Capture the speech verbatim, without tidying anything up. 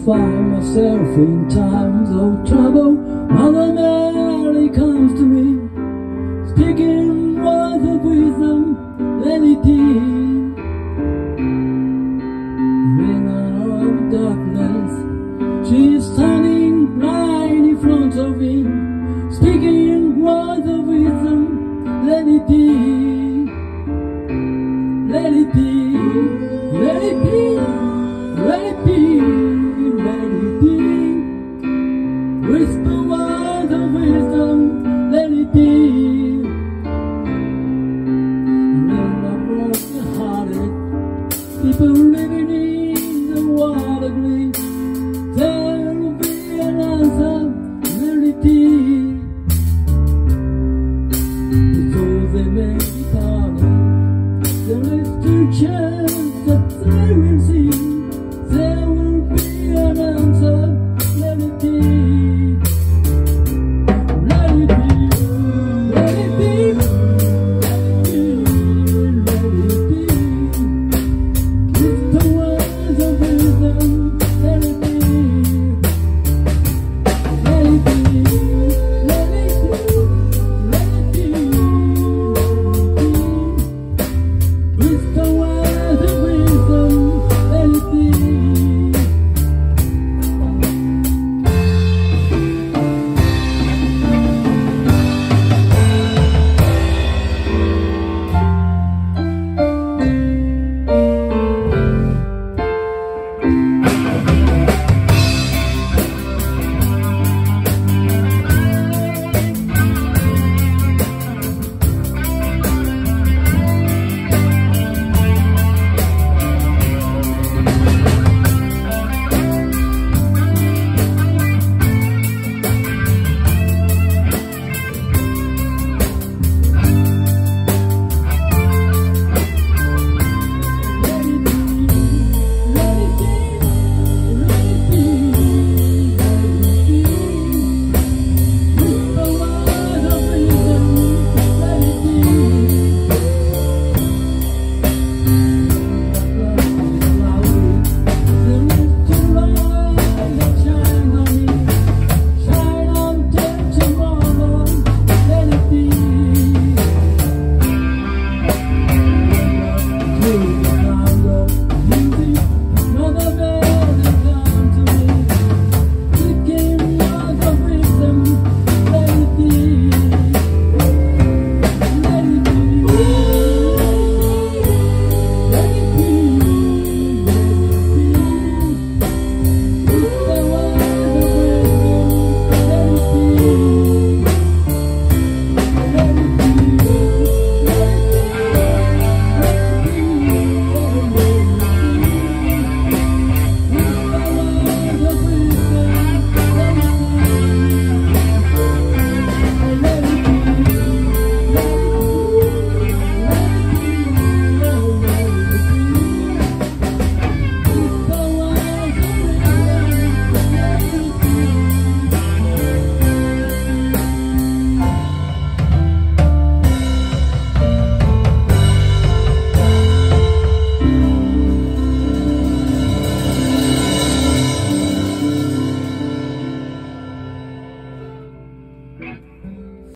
find myself in times of trouble. Mother Mary comes to me, speaking words of wisdom, let it be. In of darkness, she is standing right in front of me, speaking words of wisdom, let it be. Let it be, let it be, let it be, let it be. Whisper